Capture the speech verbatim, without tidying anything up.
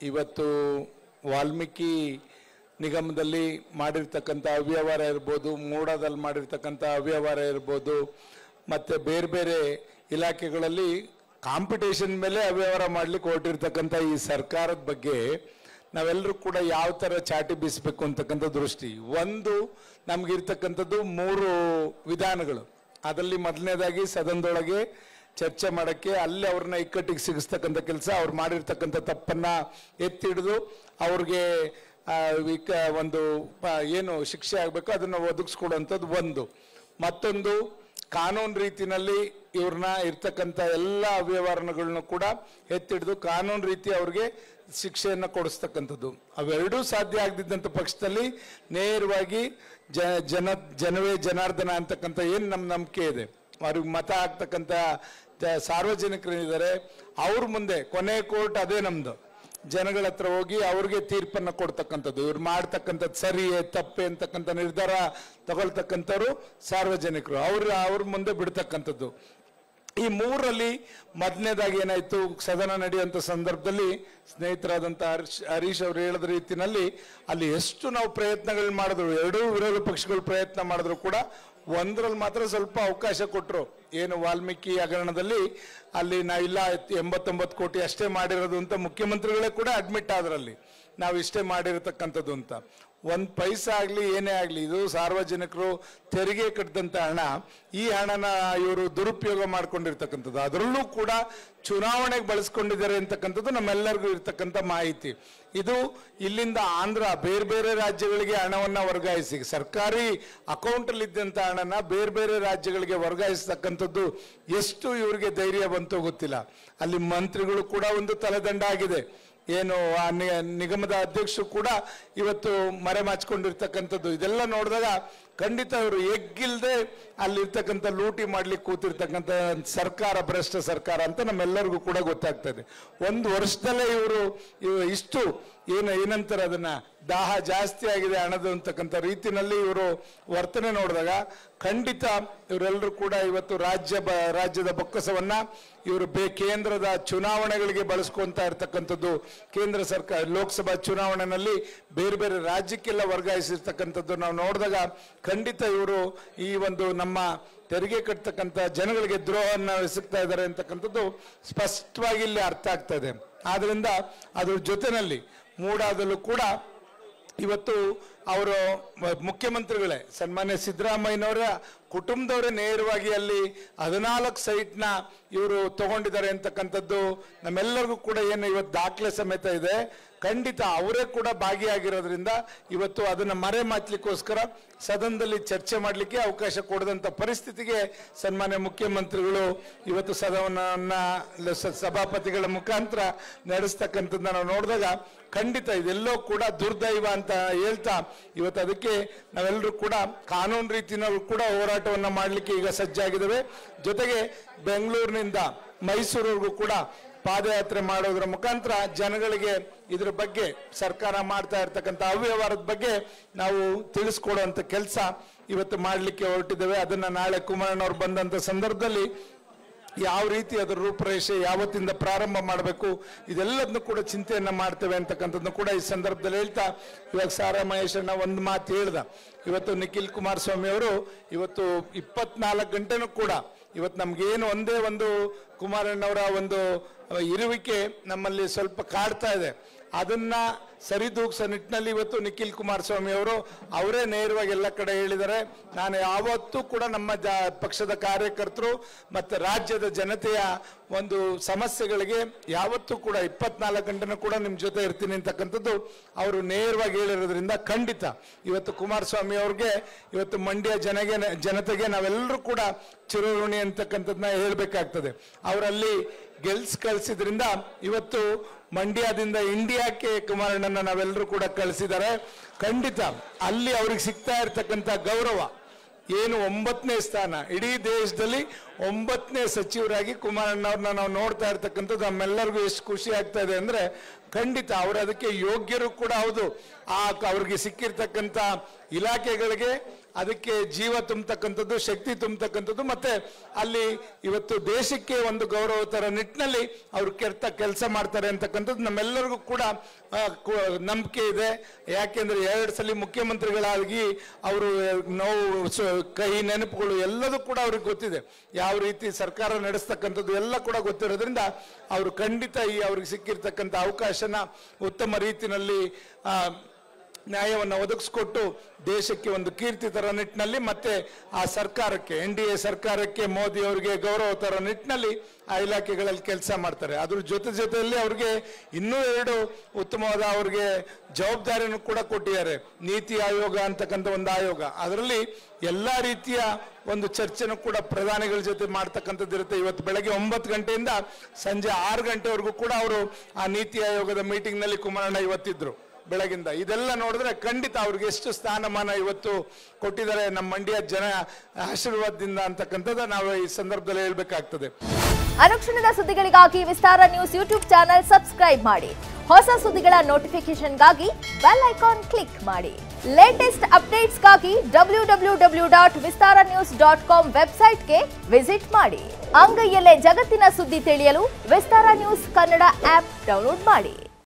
ಇವತ್ತು ವಾಲ್ಮೀಕಿ ನಿಗಮದಲ್ಲಿ ಮಾಡಿರ್ತಕ್ಕಂಥ ಅವ್ಯವಹಾರ ಇರ್ಬೋದು, ಮೂಡಾದಲ್ಲಿ ಮಾಡಿರ್ತಕ್ಕಂಥ ಅವ್ಯವಹಾರ ಇರ್ಬೋದು, ಮತ್ತು ಬೇರೆ ಬೇರೆ ಇಲಾಖೆಗಳಲ್ಲಿ ಕಾಂಪಿಟೇಷನ್ ಮೇಲೆ ಅವ್ಯವಹಾರ ಮಾಡಲಿಕ್ಕೆ ಹೊರಟಿರ್ತಕ್ಕಂಥ ಈ ಸರ್ಕಾರದ ಬಗ್ಗೆ ನಾವೆಲ್ಲರೂ ಕೂಡ ಯಾವ ಥರ ಚಾಟಿ ಬೀಸಬೇಕು ಅಂತಕ್ಕಂಥ ದೃಷ್ಟಿ. ಒಂದು ನಮಗಿರ್ತಕ್ಕಂಥದ್ದು ಮೂರು ವಿಧಾನಗಳು. ಅದರಲ್ಲಿ ಮೊದಲನೇದಾಗಿ ಸದನದೊಳಗೆ ಚರ್ಚೆ ಮಾಡೋಕ್ಕೆ, ಅಲ್ಲಿ ಅವ್ರನ್ನ ಇಕ್ಕಟ್ಟಿಗೆ ಸಿಗಿಸ್ತಕ್ಕಂಥ ಕೆಲಸ, ಅವ್ರು ಮಾಡಿರ್ತಕ್ಕಂಥ ತಪ್ಪನ್ನು ಎತ್ತಿ ಹಿಡಿದು ಅವ್ರಿಗೆ ಒಂದು ಏನು ಶಿಕ್ಷೆ ಆಗಬೇಕು ಅದನ್ನು ಒದಗಿಸ್ಕೊಡುವಂಥದ್ದು ಒಂದು. ಮತ್ತೊಂದು ಕಾನೂನು ರೀತಿಯಲ್ಲಿ ಇವ್ರನ್ನ ಇರ್ತಕ್ಕಂಥ ಎಲ್ಲ ಅವ್ಯವಹಾರಗಳನ್ನು ಕೂಡ ಎತ್ತಿಡಿದು ಕಾನೂನು ರೀತಿ ಅವ್ರಿಗೆ ಶಿಕ್ಷೆಯನ್ನು ಕೊಡಿಸ್ತಕ್ಕಂಥದ್ದು. ಅವೆರಡೂ ಸಾಧ್ಯ ಆಗದಿದ್ದಂಥ ಪಕ್ಷದಲ್ಲಿ ನೇರವಾಗಿ ಜ ಜನ ಜನವೇ ಜನಾರ್ದನ ಅಂತಕ್ಕಂಥ ಏನು ನಮ್ಮ ನಂಬಿಕೆ ಇದೆ, ಅವ್ರಿಗೆ ಮತ ಹಾಕ್ತಕ್ಕಂಥ ಸಾರ್ವಜನಿಕರಿದ್ದಾರೆ, ಅವ್ರ ಮುಂದೆ ಕೊನೆ ಕೋರ್ಟ್ ಅದೇ ನಮ್ಮದು, ಜನಗಳ ಹತ್ರ ಹೋಗಿ ಅವ್ರಿಗೆ ತೀರ್ಪನ್ನು ಕೊಡ್ತಕ್ಕಂಥದ್ದು. ಇವ್ರು ಮಾಡ್ತಕ್ಕಂಥದ್ದು ಸರಿಯೇ ತಪ್ಪೆ ಅಂತಕ್ಕಂಥ ನಿರ್ಧಾರ ತಗೊಳ್ತಕ್ಕಂಥವ್ರು ಸಾರ್ವಜನಿಕರು, ಅವ್ರ ಅವ್ರ ಮುಂದೆ ಬಿಡ್ತಕ್ಕಂಥದ್ದು. ಈ ಮೂರಲ್ಲಿ ಮೊದಲನೇದಾಗಿ ಏನಾಯ್ತು, ಸದನ ನಡೆಯುವಂಥ ಸಂದರ್ಭದಲ್ಲಿ ಸ್ನೇಹಿತರಾದಂಥ ಹರೀಶ್ ಹರೀಶ್ ಅವರು ಹೇಳಿದ ರೀತಿಯಲ್ಲಿ ಅಲ್ಲಿ ಎಷ್ಟು ನಾವು ಪ್ರಯತ್ನಗಳು ಮಾಡಿದ್ರು, ಎರಡೂ ವಿರೋಧ ಪಕ್ಷಗಳು ಪ್ರಯತ್ನ ಮಾಡಿದ್ರು ಕೂಡ ಒಂದರಲ್ಲಿ ಮಾತ್ರ ಸ್ವಲ್ಪ ಅವಕಾಶ ಕೊಟ್ಟರು. ಏನು ವಾಲ್ಮೀಕಿ ಹಗರಣದಲ್ಲಿ ಅಲ್ಲಿ ನಾವಿಲ್ಲ ಎಂಬತ್ತೊಂಬತ್ತು ಕೋಟಿ ಅಷ್ಟೇ ಮಾಡಿರೋದು ಅಂತ ಮುಖ್ಯಮಂತ್ರಿಗಳೇ ಕೂಡ ಅಡ್ಮಿಟ್ ಆದ್ರಲ್ಲಿ, ನಾವು ಇಷ್ಟೇ ಮಾಡಿರತಕ್ಕಂಥದ್ದು ಅಂತ. ಒಂದು ಪೈಸಾ ಆಗಲಿ ಏನೇ ಆಗಲಿ, ಇದು ಸಾರ್ವಜನಿಕರು ತೆರಿಗೆ ಕಟ್ಟಿದಂಥ ಹಣ, ಈ ಹಣನ ಇವರು ದುರುಪಯೋಗ ಮಾಡ್ಕೊಂಡಿರ್ತಕ್ಕಂಥದ್ದು, ಅದರಲ್ಲೂ ಕೂಡ ಚುನಾವಣೆಗೆ ಬಳಸ್ಕೊಂಡಿದ್ದಾರೆ ಅಂತಕ್ಕಂಥದ್ದು ನಮ್ಮೆಲ್ಲರಿಗೂ ಇರ್ತಕ್ಕಂಥ ಮಾಹಿತಿ. ಇದು ಇಲ್ಲಿಂದ ಆಂಧ್ರ ಬೇರೆ ಬೇರೆ ರಾಜ್ಯಗಳಿಗೆ ಹಣವನ್ನು ವರ್ಗಾಯಿಸಿ ಸರ್ಕಾರಿ ಅಕೌಂಟಲ್ಲಿ ಇದ್ದಂಥ ಹಣನ ಬೇರೆ ಬೇರೆ ರಾಜ್ಯಗಳಿಗೆ ವರ್ಗಾಯಿಸ್ತಕ್ಕಂಥದ್ದು ಎಷ್ಟು ಇವರಿಗೆ ಧೈರ್ಯ ಬಂತೋ ಗೊತ್ತಿಲ್ಲ. ಅಲ್ಲಿ ಮಂತ್ರಿಗಳು ಕೂಡ ಒಂದು ತಲೆದಂಡ ಆಗಿದೆ. ಏನು ಆ ನಿಗಮದ ಅಧ್ಯಕ್ಷರು ಕೂಡ ಇವತ್ತು ಮರೆಮಾಚಿಕೊಂಡಿರ್ತಕ್ಕಂಥದ್ದು. ಇದೆಲ್ಲ ನೋಡಿದಾಗ ಖಂಡಿತ ಇವರು ಎಗ್ಗಿಲ್ದೆ ಅಲ್ಲಿರ್ತಕ್ಕಂಥ ಲೂಟಿ ಮಾಡ್ಲಿಕ್ಕೆ ಕೂತಿರ್ತಕ್ಕಂಥ ಸರ್ಕಾರ ಭ್ರಷ್ಟ ಸರ್ಕಾರ ಅಂತ ನಮ್ಮೆಲ್ಲರಿಗೂ ಕೂಡ ಗೊತ್ತಾಗ್ತದೆ. ಒಂದು ವರ್ಷದಲ್ಲೇ ಇವರು ಇಷ್ಟು ಏನು ಏನಂತಾರೆ ಅದನ್ನ ದಾಹ ಜಾಸ್ತಿ ಆಗಿದೆ ಹಣದ ಅಂತಕ್ಕಂಥ ರೀತಿಯಲ್ಲಿ ಇವರು ವರ್ತನೆ ನೋಡಿದಾಗ ಖಂಡಿತ ಇವರೆಲ್ಲರೂ ಕೂಡ ಇವತ್ತು ರಾಜ್ಯ ಬ ರಾಜ್ಯದ ಬೊಕ್ಕಸವನ್ನ ಇವರು ಬೇ ಕೇಂದ್ರದ ಚುನಾವಣೆಗಳಿಗೆ ಬಳಸ್ಕೊಂತ ಇರ್ತಕ್ಕಂಥದ್ದು. ಕೇಂದ್ರ ಸರ್ಕಾರ ಲೋಕಸಭಾ ಚುನಾವಣೆಯಲ್ಲಿ ಬೇರೆ ಬೇರೆ ರಾಜ್ಯಕ್ಕೆಲ್ಲ ವರ್ಗಾಯಿಸಿರ್ತಕ್ಕಂಥದ್ದು ನಾವು ನೋಡಿದಾಗ ಖಂಡಿತ ಇವರು ಈ ಒಂದು ನಮ್ಮ ತೆರಿಗೆ ಕಟ್ಟತಕ್ಕಂಥ ಜನಗಳಿಗೆ ದ್ರೋಹವನ್ನು ಎಸಗ್ತಾ ಇದ್ದಾರೆ ಅಂತಕ್ಕಂಥದ್ದು ಸ್ಪಷ್ಟವಾಗಿ ಇಲ್ಲಿ ಅರ್ಥ ಆಗ್ತಾ ಇದೆ. ಆದ್ರಿಂದ ಅದ್ರ ಜೊತೆಯಲ್ಲಿ ಮೂಡಾದಲ್ಲೂ ಕೂಡ ಇವತ್ತು ಅವರು ಮುಖ್ಯಮಂತ್ರಿಗಳೇ ಸನ್ಮಾನ್ಯ ಸಿದ್ದರಾಮಯ್ಯನವರ ಕುಟುಂಬದವರೇ ನೇರವಾಗಿ ಅಲ್ಲಿ ಹದಿನಾಲ್ಕು ಸೈಟ್ನ ಇವರು ತಗೊಂಡಿದ್ದಾರೆ ಅಂತಕ್ಕಂಥದ್ದು ನಮ್ಮೆಲ್ಲರಿಗೂ ಕೂಡ ಏನು ಇವತ್ತು ದಾಖಲೆ ಸಮೇತ ಇದೆ. ಖಂಡಿತ ಅವರೇ ಕೂಡ ಭಾಗಿಯಾಗಿರೋದ್ರಿಂದ ಇವತ್ತು ಅದನ್ನು ಮರೆ ಮಾಚಲಿಕ್ಕೋಸ್ಕರ ಸದನದಲ್ಲಿ ಚರ್ಚೆ ಮಾಡಲಿಕ್ಕೆ ಅವಕಾಶ ಕೊಡದಂಥ ಪರಿಸ್ಥಿತಿಗೆ ಸನ್ಮಾನ್ಯ ಮುಖ್ಯಮಂತ್ರಿಗಳು ಇವತ್ತು ಸದನವನ್ನ ಸಭಾಪತಿಗಳ ಮುಖಾಂತರ ನಡೆಸ್ತಕ್ಕಂಥದ್ದನ್ನ ನಾವು ನೋಡಿದಾಗ ಖಂಡಿತ ಇದೆಲ್ಲೋ ಕೂಡ ದುರ್ದೈವ ಅಂತ ಹೇಳ್ತಾ ಇವತ್ತು ಅದಕ್ಕೆ ನಾವೆಲ್ಲರೂ ಕೂಡ ಕಾನೂನು ರೀತಿಯಲ್ಲಿ ಕೂಡ ಹೋರಾಟವನ್ನು ಮಾಡಲಿಕ್ಕೆ ಈಗ ಸಜ್ಜಾಗಿದ್ದೇವೆ. ಜೊತೆಗೆ ಬೆಂಗಳೂರಿನಿಂದ ಮೈಸೂರಿಗೂ ಕೂಡ ಪಾದಯಾತ್ರೆ ಮಾಡೋದ್ರ ಮುಖಾಂತರ ಜನಗಳಿಗೆ ಇದ್ರ ಬಗ್ಗೆ ಸರ್ಕಾರ ಮಾಡ್ತಾ ಇರ್ತಕ್ಕಂಥ ಅವ್ಯವಹಾರದ ಬಗ್ಗೆ ನಾವು ತಿಳಿಸ್ಕೊಡುವಂಥ ಕೆಲಸ ಇವತ್ತು ಮಾಡಲಿಕ್ಕೆ ಹೊರಟಿದ್ದೇವೆ. ಅದನ್ನ ನಾಳೆ ಕುಮಾರಣ್ಣವ್ರು ಬಂದಂಥ ಸಂದರ್ಭದಲ್ಲಿ ಯಾವ ರೀತಿ ಅದರ ರೂಪರೇಷೆ ಯಾವತ್ತಿಂದ ಪ್ರಾರಂಭ ಮಾಡಬೇಕು ಇದೆಲ್ಲದನ್ನು ಕೂಡ ಚಿಂತೆಯನ್ನ ಮಾಡ್ತೇವೆ ಅಂತಕ್ಕಂಥದ್ದನ್ನು ಕೂಡ ಈ ಸಂದರ್ಭದಲ್ಲಿ ಹೇಳ್ತಾ ಇವಾಗ ಸಾರಾ ಮಹೇಶಣ್ಣ ಒಂದು ಮಾತು ಹೇಳ್ದ. ಇವತ್ತು ನಿಖಿಲ್ ಕುಮಾರಸ್ವಾಮಿ ಅವರು ಇವತ್ತು ಇಪ್ಪತ್ನಾಲ್ಕು ಗಂಟೆನೂ ಕೂಡ ಇವತ್ತು ನಮ್ಗೇನು ಒಂದೇ ಒಂದು ಕುಮಾರಣ್ಣವರ ಒಂದು ಇರುವಿಕೆ ನಮ್ಮಲ್ಲಿ ಸ್ವಲ್ಪ ಕಾಡ್ತಾ ಇದೆ, ಅದನ್ನ ಸರಿದೂಗಿಸೋ ನಿಟ್ಟಿನಲ್ಲಿ ಇವತ್ತು ನಿಖಿಲ್ ಕುಮಾರಸ್ವಾಮಿ ಅವರು ಅವರೇ ನೇರವಾಗಿ ಎಲ್ಲ ಕಡೆ ಹೇಳಿದ್ದಾರೆ, ನಾನು ಯಾವತ್ತೂ ಕೂಡ ನಮ್ಮ ಪಕ್ಷದ ಕಾರ್ಯಕರ್ತರು ಮತ್ತು ರಾಜ್ಯದ ಜನತೆಯ ಒಂದು ಸಮಸ್ಯೆಗಳಿಗೆ ಯಾವತ್ತೂ ಕೂಡ ಇಪ್ಪತ್ನಾಲ್ಕು ಗಂಟೆನೂ ಕೂಡ ನಿಮ್ಮ ಜೊತೆ ಇರ್ತೀನಿ ಅಂತಕ್ಕಂಥದ್ದು ಅವರು ನೇರವಾಗಿ ಹೇಳಿರೋದ್ರಿಂದ ಖಂಡಿತ ಇವತ್ತು ಕುಮಾರಸ್ವಾಮಿ ಅವ್ರಿಗೆ ಇವತ್ತು ಮಂಡ್ಯ ಜನಗೆ ಜನತೆಗೆ ನಾವೆಲ್ಲರೂ ಕೂಡ ಚಿರಋಣಿ ಅಂತಕ್ಕಂಥದ್ದನ್ನ ಹೇಳ್ಬೇಕಾಗ್ತದೆ. ಅವರಲ್ಲಿ ಗೆಲ್ಸ್ ಕಳಿಸಿದ್ರಿಂದ ಇವತ್ತು ಮಂಡ್ಯದಿಂದ ಇಂಡಿಯಾಕ್ಕೆ ಕುಮಾರಣ್ಣನ ನಾವೆಲ್ಲರೂ ಕೂಡ ಕಳಿಸಿದ್ದಾರೆ. ಖಂಡಿತ ಅಲ್ಲಿ ಅವ್ರಿಗೆ ಸಿಗ್ತಾ ಇರ್ತಕ್ಕಂಥ ಗೌರವ ಏನು ಒಂಬತ್ತನೇ ಸ್ಥಾನ ಇಡೀ ದೇಶದಲ್ಲಿ ಒಂಬತ್ತನೇ ಸಚಿವರಾಗಿ ಕುಮಾರಣ್ಣವ್ರನ್ನ ನಾವು ನೋಡ್ತಾ ಇರ್ತಕ್ಕಂಥದ್ದು ನಮ್ಮೆಲ್ಲರಿಗೂ ಎಷ್ಟು ಖುಷಿ ಆಗ್ತಾ ಇದೆ ಅಂದ್ರೆ ಖಂಡಿತ ಅವರು ಅದಕ್ಕೆ ಯೋಗ್ಯರು ಕೂಡ ಹೌದು. ಆ ಅವ್ರಿಗೆ ಸಿಕ್ಕಿರ್ತಕ್ಕಂಥ ಇಲಾಖೆಗಳಿಗೆ ಅದಕ್ಕೆ ಜೀವ ತುಂಬತಕ್ಕಂಥದ್ದು, ಶಕ್ತಿ ತುಂಬತಕ್ಕಂಥದ್ದು, ಮತ್ತೆ ಅಲ್ಲಿ ಇವತ್ತು ದೇಶಕ್ಕೆ ಒಂದು ಗೌರವ ತರ ನಿಟ್ಟಿನಲ್ಲಿ ಅವರು ಕೆಟ್ಟ ಕೆಲಸ ಮಾಡ್ತಾರೆ ಅಂತಕ್ಕಂಥದ್ದು ನಮ್ಮೆಲ್ಲರಿಗೂ ಕೂಡ ನಂಬಿಕೆ ಇದೆ. ಯಾಕೆಂದ್ರೆ ಎರಡು ಸಲ ಮುಖ್ಯಮಂತ್ರಿಗಳಾಗಿ ಅವರು ನೋವು ಕಹಿ ನೆನಪುಗಳು ಎಲ್ಲದೂ ಕೂಡ ಅವ್ರಿಗೆ ಗೊತ್ತಿದೆ, ಯಾವ ರೀತಿ ಸರ್ಕಾರ ನಡೆಸ್ತಕ್ಕಂಥದ್ದು ಎಲ್ಲ ಕೂಡ ಗೊತ್ತಿರೋದ್ರಿಂದ ಅವರು ಖಂಡಿತ ಈ ಅವ್ರಿಗೆ ಸಿಕ್ಕಿರ್ತಕ್ಕಂಥ ಅವಕಾಶನ ಉತ್ತಮ ರೀತಿಯಲ್ಲಿ ನ್ಯಾಯವನ್ನು ಒದಗಿಸ್ಕೊಟ್ಟು ದೇಶಕ್ಕೆ ಒಂದು ಕೀರ್ತಿ ತರ ನಿಟ್ಟಿನಲ್ಲಿ ಮತ್ತೆ ಆ ಸರ್ಕಾರಕ್ಕೆ ಎನ್ ಡಿ ಎ ಸರ್ಕಾರಕ್ಕೆ ಮೋದಿ ಅವರಿಗೆ ಗೌರವ ತರ ನಿಟ್ಟಿನಲ್ಲಿ ಆ ಇಲಾಖೆಗಳಲ್ಲಿ ಕೆಲಸ ಮಾಡ್ತಾರೆ. ಅದ್ರ ಜೊತೆ ಜೊತೆಯಲ್ಲಿ ಅವ್ರಿಗೆ ಇನ್ನೂ ಎರಡು ಉತ್ತಮವಾದ ಅವ್ರಿಗೆ ಜವಾಬ್ದಾರಿಯನ್ನು ಕೂಡ ಕೊಟ್ಟಿದ್ದಾರೆ. ನೀತಿ ಆಯೋಗ ಅಂತಕ್ಕಂಥ ಒಂದು ಆಯೋಗ, ಅದರಲ್ಲಿ ಎಲ್ಲಾ ರೀತಿಯ ಒಂದು ಚರ್ಚೆನೂ ಕೂಡ ಪ್ರಧಾನಿಗಳ ಜೊತೆ ಮಾಡ್ತಕ್ಕಂಥದ್ದು ಇರುತ್ತೆ. ಇವತ್ತು ಬೆಳಗ್ಗೆ ಒಂಬತ್ತು ಗಂಟೆಯಿಂದ ಸಂಜೆ ಆರು ಗಂಟೆವರೆಗೂ ಕೂಡ ಅವರು ಆ ನೀತಿ ಆಯೋಗದ ಮೀಟಿಂಗ್ ನಲ್ಲಿ ಕುಮಾರಣ್ಣ ಇವತ್ತಿದ್ರು ಬೆಳಗಿಂದ. ಇದೆಲ್ಲ ನೋಡಿದ್ರೆ ಖಂಡಿತ ಅವ್ರಿಗೆ ಎಷ್ಟು ಸ್ಥಾನಮಾನ ಇವತ್ತು ಕೊಟ್ಟಿದ್ದಾರೆ ನಮ್ಮ ಮಂಡ್ಯ ಜನ ಆಶೀರ್ವಾದದಿಂದ ಅಂತಕ್ಕಂಥದ್ದು ನಾವು ಈ ಸಂದರ್ಭದಲ್ಲಿ ಹೇಳ್ಬೇಕಾಗ್ತದೆ. ಅನುಕ್ಷಣದ ಸುದ್ದಿಗಳಿಗಾಗಿ Vistara news YouTube channel subscribe ಮಾಡಿ. ಹೊಸ ಸುದ್ದಿಗಳ ನೋಟಿಫಿಕೇಶನ್ಗಾಗಿ ಬೆಲ್ ಐಕಾನ್ ಕ್ಲಿಕ್ ಮಾಡಿ. ಲೇಟೆಸ್ಟ್ ಅಪ್ಡೇಟ್ಸ್ಗಾಗಿ W W W dot Vistara news dot com ವೆಬ್ಸೈಟ್ಗೆ ವಿಸಿಟ್ ಮಾಡಿ. ಅಂಗೈಯಲ್ಲೇ ಜಗತ್ತಿನ ಸುದ್ದಿ ತಿಳಿಯಲು Vistara news Kannada app download ಮಾಡಿ.